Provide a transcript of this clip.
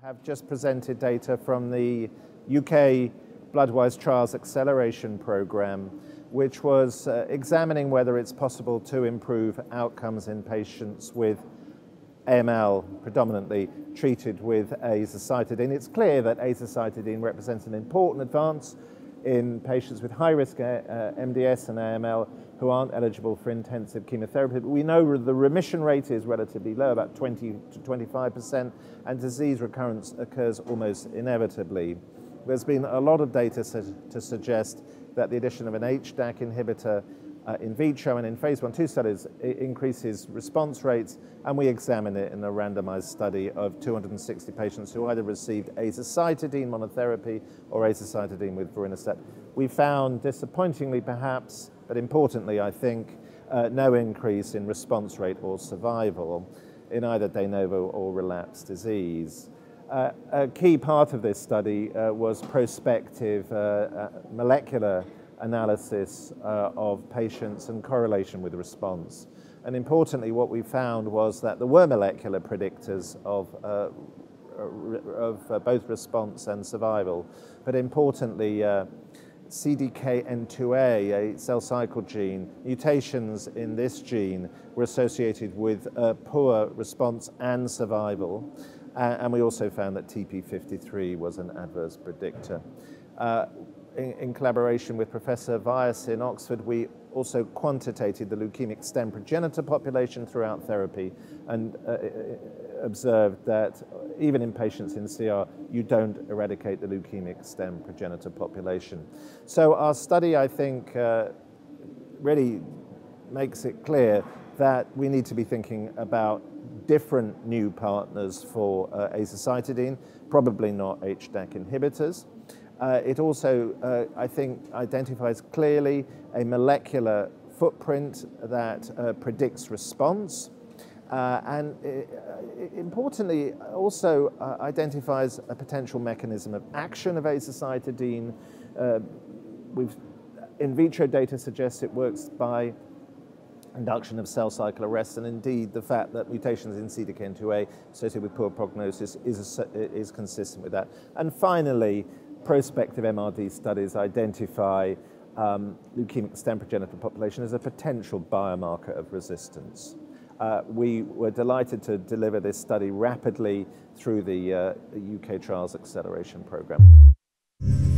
Have just presented data from the UK Bloodwise Trials Acceleration Programme, which was examining whether it's possible to improve outcomes in patients with AML, predominantly treated with azacytidine. It's clear that azacytidine represents an important advance in patients with high-risk MDS and AML who aren't eligible for intensive chemotherapy. But we know the remission rate is relatively low, about 20 to 25%, and disease recurrence occurs almost inevitably. There's been a lot of data to suggest that the addition of an HDAC inhibitor in vitro and in phase 1/2 studies increases response rates, and we examine it in a randomized study of 260 patients who either received azacytidine monotherapy or azacytidine with vorinostat. We found, disappointingly perhaps, but importantly I think, no increase in response rate or survival in either de novo or relapsed disease. A key part of this study was prospective molecular analysis of patients and correlation with response. And importantly, what we found was that there were molecular predictors of both response and survival. But importantly, CDKN2A, a cell cycle gene, mutations in this gene were associated with poor response and survival. And we also found that TP53 was an adverse predictor. In collaboration with Professor Vyas in Oxford, we also quantitated the leukemic stem progenitor population throughout therapy and observed that even in patients in CR, you don't eradicate the leukemic stem progenitor population. So our study, I think, really makes it clear that we need to be thinking about different new partners for azacytidine, probably not HDAC inhibitors. It also, I think, identifies clearly a molecular footprint that predicts response, and importantly also identifies a potential mechanism of action of azacytidine. In vitro data suggests it works by induction of cell cycle arrest, and indeed the fact that mutations in CDKN2A associated with poor prognosis is consistent with that. And finally, prospective MRD studies identify leukemic stem progenitor population as a potential biomarker of resistance. We were delighted to deliver this study rapidly through the UK Trials Acceleration Programme.